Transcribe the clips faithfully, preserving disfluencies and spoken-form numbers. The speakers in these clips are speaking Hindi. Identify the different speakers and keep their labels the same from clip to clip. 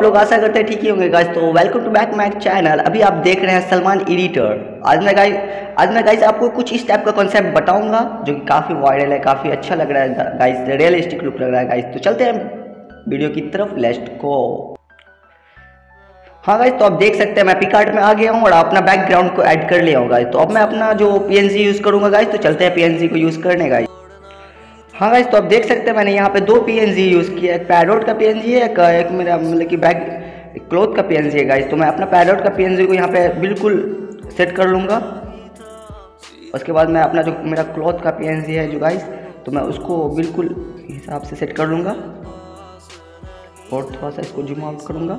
Speaker 1: लोग आशा करते हैं ठीक ही होंगे गाइस। तो welcome to back my channel. अभी आप देख रहे हैं सलमान एडिटर। आज मैं गाइस आज मैं गाइस आपको कुछ इस टाइप का कॉन्सेप्ट बताऊंगा जो कि काफ़ी वायरल है, काफ़ी अच्छा लग रहा है गाइस, रियलिस्टिक लुक लग रहा है गाइस। तो चलते हैं वीडियो की तरफ, लेट्स गो। हाँ गाइस, तो आप देख सकते हैं मैं पिकार्ट में आ गया हूँ और अपना बैकग्राउंड को ऐड कर लिया हूँ गाइस। तो अब मैं अपना जो पीएनजी यूज़ करूँगा गाइस, तो चलते हैं पीएनजी को यूज़ करने गाइस। हाँ गाइस, तो आप देख सकते हैं मैंने यहाँ पे दो पीएनजी यूज़ किया, एक पैरोट का पीएनजी है, एक, एक मेरा मतलब कि बैग क्लॉथ का पीएनजी है गाइस। तो मैं अपना पैरोट का पीएनजी को यहाँ पे बिल्कुल सेट कर लूँगा। उसके बाद मैं अपना जो मेरा क्लॉथ का पीएनजी है जो गाइस, तो मैं उसको बिल्कुल हिसाब से सेट कर लूँगा और थोड़ा सा इसको जूम आउट करूँगा।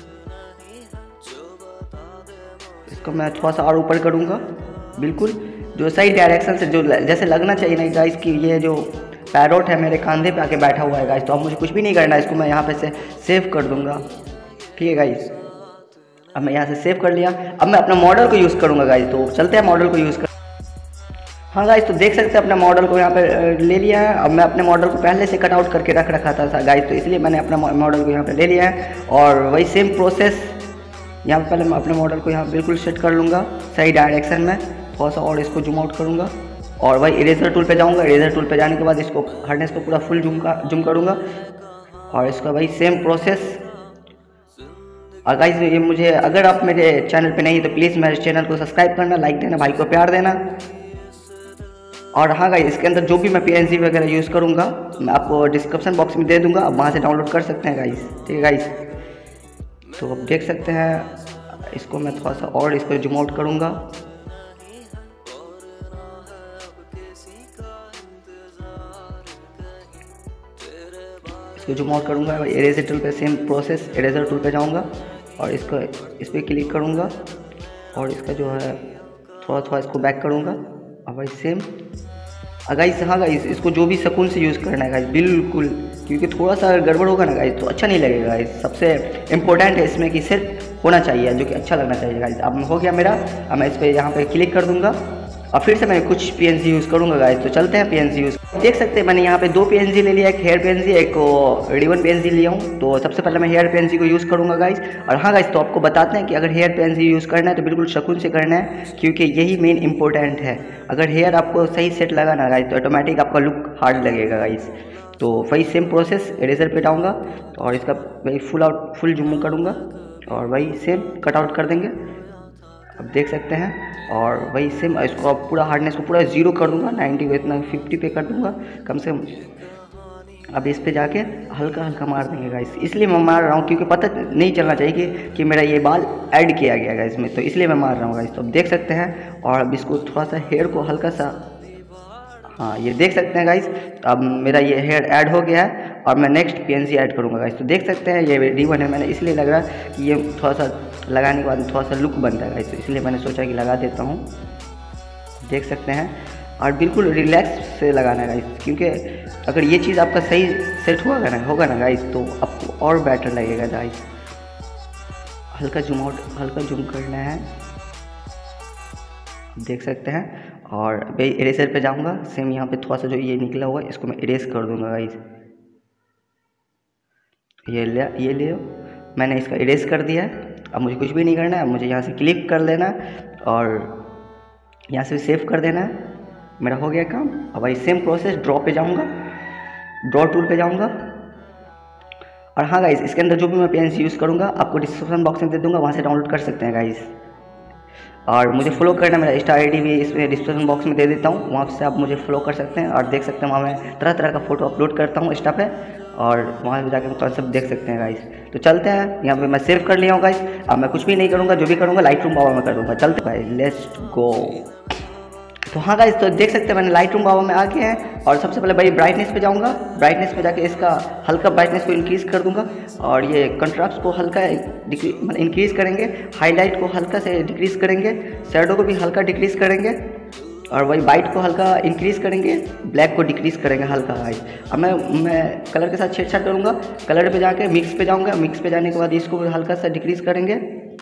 Speaker 1: इसको मैं थोड़ा सा और ऊपर करूँगा, बिल्कुल जो सही डायरेक्शन से, जो जैसे लगना चाहिए ना गाइस कि ये जो पैरोट है मेरे कंधे पे आके बैठा हुआ है गाइस। तो अब मुझे कुछ भी नहीं करना है, इसको मैं यहाँ पे से सेव कर दूंगा। ठीक है गाइस, अब मैं यहाँ से सेव कर लिया। अब मैं अपना मॉडल को यूज़ करूँगा गाइस। तो चलते हैं मॉडल को यूज़ कर। हाँ गाइस, तो देख सकते हैं अपना मॉडल को यहाँ पे ले लिया है। अब मैं अपने मॉडल को पहले से कट आउट करके रख रखा था गाइस, तो इसलिए मैंने अपना मॉडल को यहाँ पे ले लिया है। और वही सेम प्रोसेस यहाँ पे पहले मैं अपने मॉडल को यहाँ बिल्कुल सेट कर लूँगा सही डायरेक्शन में। थोड़ा सा और इसको जूम आउट करूँगा और वही इरेजर टूल पे जाऊँगा। इरेजर टूल पे जाने के बाद इसको हार्डनेस को पूरा फुल जूम का जूम करूँगा और इसका वही सेम प्रोसेस। और गाइस, ये मुझे, अगर आप मेरे चैनल पे नहीं है तो प्लीज़ मेरे चैनल को सब्सक्राइब करना, लाइक देना, भाई को प्यार देना। और हाँ गाइस, इसके अंदर जो भी मैं पीएनजी वगैरह यूज़ करूँगा मैं आपको डिस्क्रिप्शन बॉक्स में दे दूँगा, आप वहाँ से डाउनलोड कर सकते हैं गाइस। ठीक है गाइस, तो आप देख सकते हैं इसको मैं थोड़ा सा और इसको जूम आउट करूँगा। इसको जूम आउट करूँगा, इरेजर टूल पे सेम प्रोसेस, इरेजर टूल पे जाऊँगा और इसको इस पर क्लिक करूँगा और इसका जो है थोड़ा थोड़ा इसको बैक करूँगा और भाई सेम। गाइस हाँ गाइस, इसको जो भी सुकून से यूज़ करना है गाइस बिल्कुल, क्योंकि थोड़ा सा गड़बड़ होगा ना गाइस तो अच्छा नहीं लगेगा गाइस। सबसे इम्पोर्टेंट है इसमें कि सिर्फ होना चाहिए जो कि अच्छा लगना चाहिए गाइस। अब हो गया मेरा, अब मैं इस पर यहाँ पे क्लिक कर दूँगा और फिर से मैं कुछ पीएनजी यूज़ करूँगा गाइस। तो चलते हैं पीएनजी यूज़। देख सकते हैं मैंने यहाँ पे दो पीएनजी ले लिया, एक हेयर पीएनजी, एक रिबन पीएनजी लिया हूँ। तो सबसे पहले मैं हेयर पीएनजी को यूज़ करूँगा गाइस। और हाँ गाइस, तो आपको बताते हैं कि अगर हेयर पीएनजी यूज़ करना है तो बिल्कुल सुकून से करना है, क्योंकि यही मेन इंपॉर्टेंट है। अगर हेयर आपको सही सेट लगा ना गाइस तो ऑटोमेटिक आपका लुक हार्ड लगेगा गाइस। तो वही सेम प्रोसेस, इरेजर पे जाऊँगा और इसका वही फुल आउट फुल जूम करूँगा और वही सेम कट आउट कर देंगे, अब देख सकते हैं। और वही सेम इसको अब पूरा हार्डनेस को पूरा जीरो कर दूंगा, नाइन्टी को इतना फिफ्टी पे कर दूंगा कम से कम। अब इस पे जाके हल्का हल्का मार देंगे गाइस, इसलिए मैं मार रहा हूँ क्योंकि पता नहीं चलना चाहिए कि, कि मेरा ये बाल ऐड किया गया गाइस में, तो इसलिए मैं मार रहा हूँ गाइस। तो अब देख सकते हैं और अब इसको थोड़ा सा हेयर को हल्का सा, हाँ ये देख सकते हैं गाइस, अब मेरा ये हेयर ऐड हो गया है और मैं नेक्स्ट पीएनजी ऐड करूँगा गाइस। तो देख सकते हैं ये रिबन है, मैंने इसलिए लग रहा है कि ये थोड़ा सा लगाने के बाद थोड़ा सा लुक बनता है गाइस, तो इसलिए मैंने सोचा कि लगा देता हूँ। देख सकते हैं और बिल्कुल रिलैक्स से लगाना है गाइस, क्योंकि अगर ये चीज़ आपका सही सेट होगा ना होगा ना गाइस तो आपको और बेटर लगेगा गाइस। हल्का जूम आउट, हल्का जूम करना है, देख सकते हैं। और भाई इरेजर पे जाऊंगा, सेम यहाँ पे थोड़ा सा जो ये निकला हुआ है इसको मैं इरेज कर दूंगा गाइस। ये ले ये ले मैंने इसका इरेज कर दिया है। अब मुझे कुछ भी नहीं करना है, मुझे यहाँ से क्लिक कर लेना और यहाँ से सेव कर देना है, मेरा हो गया काम। अब भाई सेम प्रोसेस, ड्रॉ पे जाऊँगा, ड्रॉ टूल पे जाऊँगा। और हाँ गाइस, इसके अंदर जो भी मैं पीएनजी यूज़ करूँगा आपको डिस्क्रिप्शन बॉक्स में दे दूँगा, वहाँ से डाउनलोड कर सकते हैं गाइस। और मुझे फॉलो करना, मेरा इंस्टा आई डी भी इसमें डिस्क्रिप्शन बॉक्स में दे देता हूँ, वहाँ से आप मुझे फॉलो कर सकते हैं। और देख सकते हैं वहाँ मैं तरह तरह का फ़ोटो अपलोड करता हूँ इंस्टा पे, और वहाँ जाकर कॉन्सेप्ट देख सकते हैं गाइस। तो चलते हैं, यहाँ पे मैं सेव कर लिया हूँ गाइस। अब मैं कुछ भी नहीं करूँगा, जो भी करूँगा लाइट रूम बाबा में कर दूँगा। चलते भाई, लेट्स गो। तो हाँ गाइस, तो देख सकते हैं मैंने लाइट रूम बाबा में आ गए हैं और सबसे पहले भाई ब्राइटनेस पे जाऊँगा। ब्राइटनेस पे जाके इसका हल्का ब्राइटनेस को इंक्रीज़ कर दूँगा और ये कंट्रास्ट को हल्का मतलब इंक्रीज़ करेंगे, हाईलाइट को हल्का से डिक्रीज़ करेंगे, शैडो को भी हल्का डिक्रीज़ करेंगे और वही वाइट को हल्का इंक्रीज़ करेंगे, ब्लैक को डिक्रीज़ करेंगे हल्का हाई। अब मैं मैं कलर के साथ छेड़छाड़ करूँगा, कलर पे जाके मिक्स पे जाऊँगा, मिक्स पे जाने के बाद इसको भी हल्का सा डिक्रीज़ करेंगे,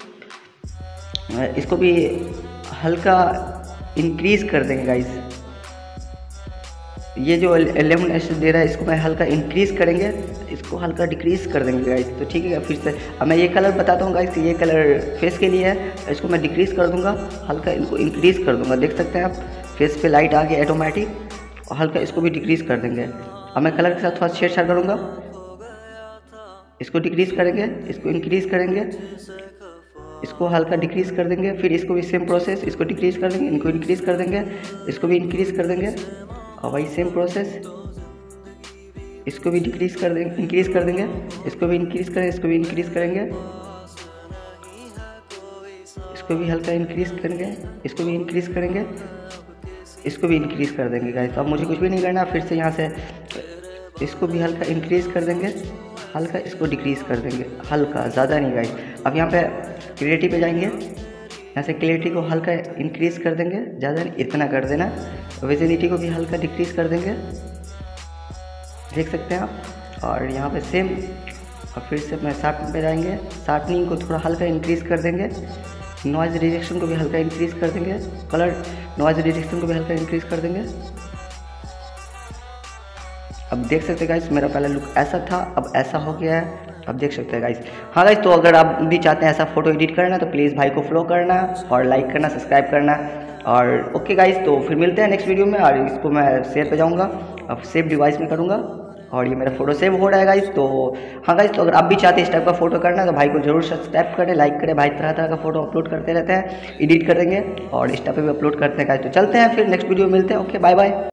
Speaker 1: इसको भी हल्का इंक्रीज़ कर देंगे गाइस, ये जो इलेवन एस दे रहा है इसको मैं हल्का इंक्रीज़ करेंगे, इसको हल्का डिक्रीज़ कर देंगे गाइस। तो ठीक है, फिर से अब मैं ये कलर बताता हूँ गाइस, ये कलर फेस के लिए है, इसको मैं डिक्रीज़ कर दूंगा, हल्का इनको इंक्रीज़ कर दूंगा। देख सकते हैं आप फेस पे लाइट आ गया ऑटोमेटिक, और हल्का इसको भी डिक्रीज़ कर देंगे। अब मैं कलर के साथ थोड़ा छेड़छाड़ करूँगा, इसको डिक्रीज़ करेंगे, इसको इंक्रीज़ करेंगे, इसको हल्का डिक्रीज़ कर देंगे, फिर इसको भी सेम प्रोसेस, इसको डिक्रीज़ कर देंगे, इनको इंक्रीज़ कर देंगे, इसको भी इंक्रीज़ कर देंगे, और वही सेम प्रोसेस, इसको भी डिक्रीज़ कर देंगे, इंक्रीज़ कर देंगे, इसको भी इंक्रीज़ करें, इसको भी इंक्रीज़ करेंगे, इसको भी हल्का इंक्रीज़ करेंगे, इसको भी इंक्रीज़ करेंगे, इसको भी इंक्रीज़ कर देंगे गाइस। अब मुझे कुछ भी नहीं करना, फिर से यहाँ से इसको भी हल्का इंक्रीज़ कर देंगे, हल्का इसको डिक्रीज़ कर देंगे, हल्का, ज़्यादा नहीं गाइस। अब यहाँ पे क्लियरिटी पे जाएंगे, यहाँ से क्लियरिटी को हल्का इंक्रीज़ कर देंगे, ज़्यादा नहीं, इतना कर देना। विजिबिलिटी को भी हल्का डिक्रीज़ कर देंगे, देख सकते हैं आप। और यहाँ पे सेम, और फिर से अपने शार्पनिंग पे जाएंगे, शार्पनिंग को थोड़ा हल्का इंक्रीज़ कर देंगे, नॉइज़ रिजेक्शन को भी हल्का इंक्रीज़ कर देंगे, कलर नॉइज़ रिजेक्शन को भी हल्का इंक्रीज़ कर देंगे। अब देख सकते हैं गाइस, मेरा पहला लुक ऐसा था, अब ऐसा हो गया है, अब देख सकते हैं गाइस। हाँ गाइस, तो अगर आप भी चाहते हैं ऐसा फोटो एडिट करना तो प्लीज़ भाई को फॉलो करना और लाइक करना, सब्सक्राइब करना। और ओके गाइस, तो फिर मिलते हैं नेक्स्ट वीडियो में। और इसको मैं शेयर पे जाऊँगा, अब सेव डिवाइस में करूँगा, और ये मेरा फोटो सेव हो रहा है गाइस। तो हाँ गाइस, तो अगर आप भी चाहते हैं इस टाइप का फोटो करना तो भाई को जरूर सब्सक्राइब करें, लाइक करें। भाई तरह तरह का फोटो अपलोड करते रहते हैं, एडिट करेंगे और इंस्टा पे भी अपलोड करते हैं गाइस। तो चलते हैं फिर नेक्स्ट वीडियो में मिलते हैं। Okay, bye bye.